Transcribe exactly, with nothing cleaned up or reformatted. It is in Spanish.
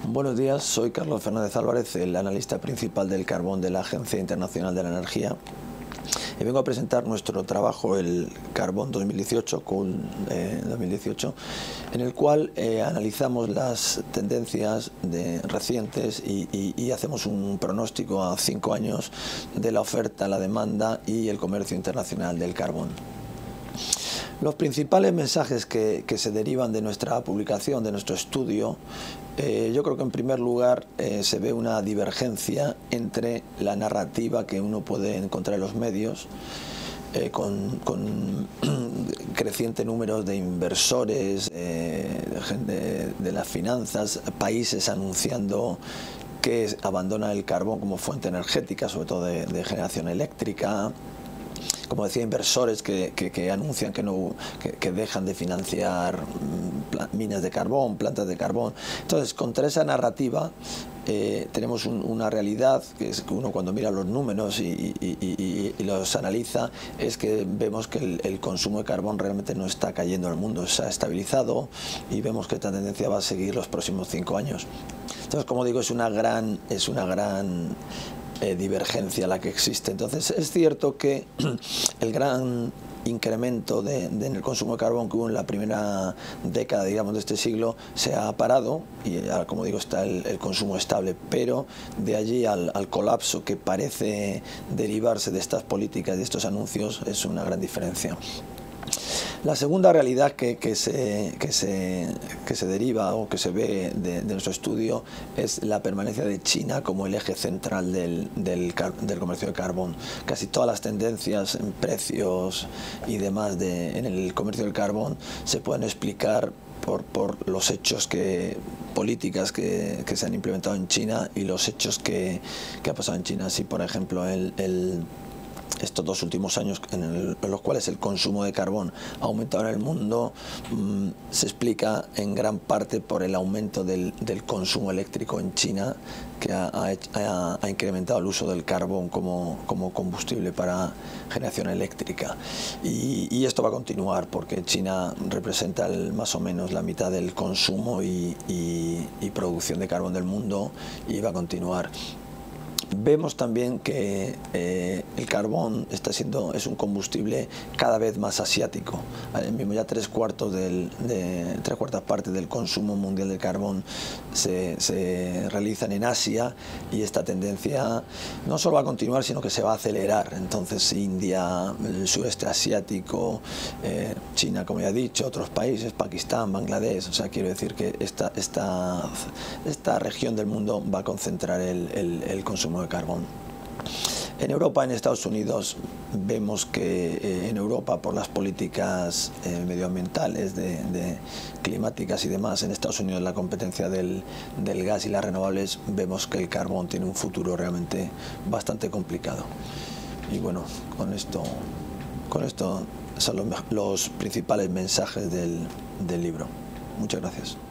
Buenos días, soy Carlos Fernández Álvarez, el analista principal del carbón de la Agencia Internacional de la Energía. Y vengo a presentar nuestro trabajo, el Carbón dos mil dieciocho, C U L eh, dos mil dieciocho, en el cual eh, analizamos las tendencias de, recientes y, y, y hacemos un pronóstico a cinco años de la oferta, la demanda y el comercio internacional del carbón. Los principales mensajes que, que se derivan de nuestra publicación, de nuestro estudio, eh, yo creo que en primer lugar eh, se ve una divergencia entre la narrativa que uno puede encontrar en los medios, eh, con, con creciente número de inversores, eh, de, gente de las finanzas, países anunciando que abandonan el carbón como fuente energética, sobre todo de, de generación eléctrica. Como decía, inversores que, que, que anuncian que, no, que, que dejan de financiar minas de carbón, plantas de carbón. Entonces, contra esa narrativa eh, tenemos un, una realidad, que es que uno cuando mira los números y, y, y, y los analiza, es que vemos que el, el consumo de carbón realmente no está cayendo en el mundo, se ha estabilizado y vemos que esta tendencia va a seguir los próximos cinco años. Entonces, como digo, es una gran... Es una gran Eh, divergencia la que existe. Entonces es cierto que el gran incremento de, de, en el consumo de carbón que hubo en la primera década, digamos, de este siglo se ha parado y ahora, como digo, está el, el consumo estable, pero de allí al, al colapso que parece derivarse de estas políticas, de estos anuncios, es una gran diferencia. La segunda realidad que, que, se, que, se, que se deriva o que se ve de, de nuestro estudio es la permanencia de China como el eje central del, del, del comercio de carbón. Casi todas las tendencias en precios y demás de, en el comercio del carbón se pueden explicar por, por los hechos que, políticas que, que se han implementado en China y los hechos que, que ha pasado en China. Así, por ejemplo, el, el estos dos últimos años en, el, en los cuales el consumo de carbón ha aumentado en el mundo, mmm, se explica en gran parte por el aumento del, del consumo eléctrico en China, que ha, ha, ha incrementado el uso del carbón como, como combustible para generación eléctrica. Y, y esto va a continuar porque China representa el, más o menos la mitad del consumo y, y, y producción de carbón del mundo, y va a continuar. Vemos también que eh, el carbón está siendo, es un combustible cada vez más asiático. Ahora mismo ya tres cuartos del, de, tres cuartas partes del consumo mundial de carbón se, se realizan en Asia, y esta tendencia no solo va a continuar, sino que se va a acelerar. Entonces India, el sureste asiático, eh, China, como ya he dicho, otros países, Pakistán, Bangladesh, o sea, quiero decir que esta, esta, esta región del mundo va a concentrar el, el, el consumo de carbón. En Europa, en Estados Unidos, vemos que eh, en Europa, por las políticas eh, medioambientales, de, de climáticas y demás, en Estados Unidos la competencia del, del gas y las renovables, vemos que el carbón tiene un futuro realmente bastante complicado. Y bueno, con esto, con esto son los, los principales mensajes del, del libro. Muchas gracias.